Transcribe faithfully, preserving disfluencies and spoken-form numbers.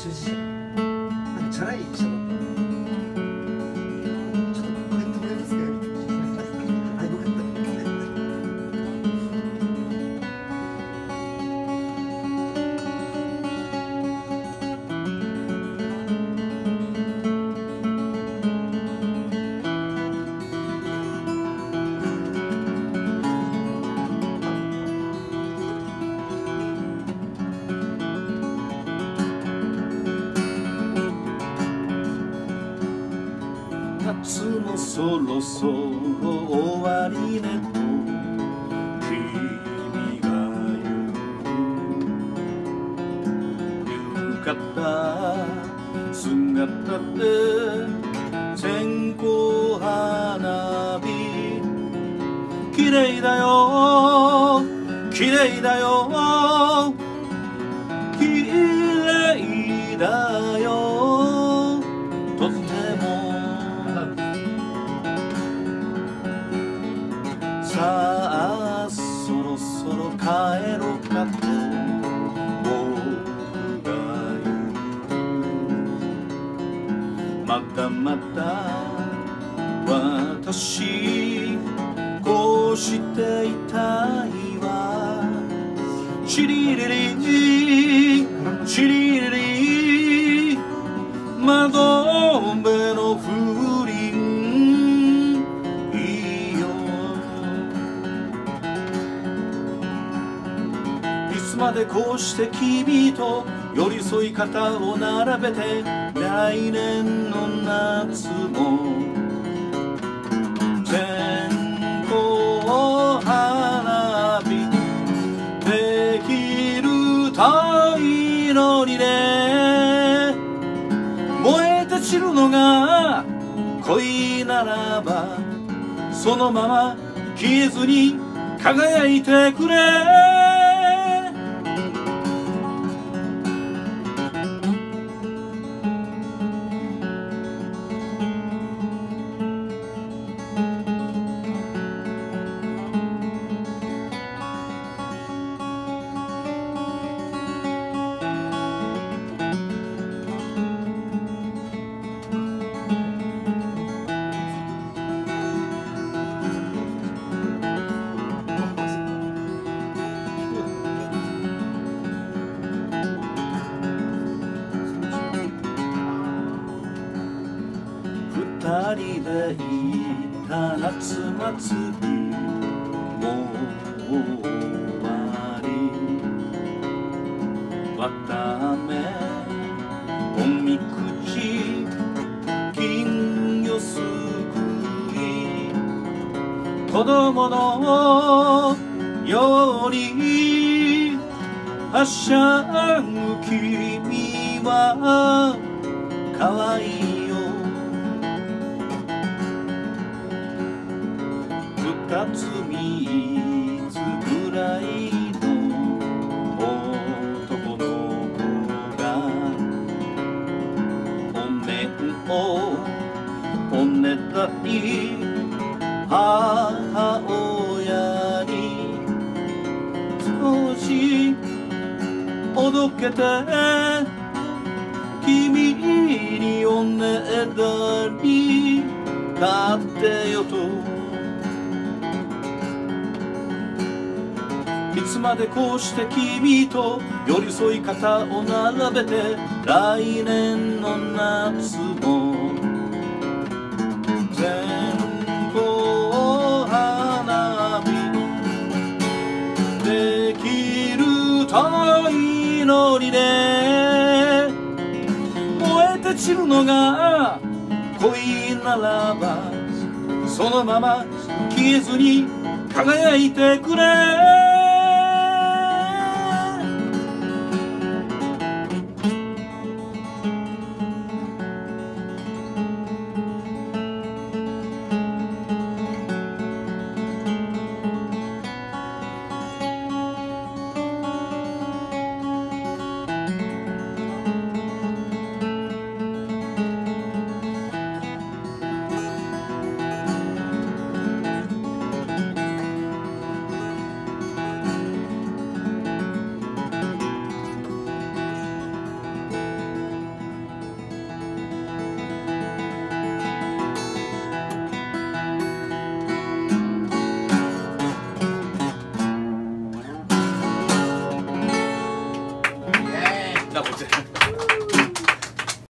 出社なんかチャラい医者だった。ちょっとこれってもらえますかみたいな。あ、よかった。 夏もそろそろ終わりねと君が言う。浴衣姿で線香花火綺麗だよ綺麗だよ綺麗だよとっても。さあそろそろ帰ろうかと僕が言う。まだまだ私こうしていたいわ。チリリリチリリリ窓辺の風鈴いいよ。いつまでこうして君と寄り添い肩を並べて来年の夏も線香花火できるといいのにね。燃えて散るのが恋ならばそのまま消えずに輝いてくれ。二人で行った夏祭りもう終わり。わたあめおみくじ金魚すくい子供のようにはしゃぐ君はかわいいよ。二つ三つぐらいの男の子がお面をおねだり母親に少しおどけて君におねだり買ってよと。いつまでこうして君と寄り添い肩を並べて来年の夏も線香花火できるといいのにね。燃えて散るのが恋ならばそのまま消えずに輝いてくれ。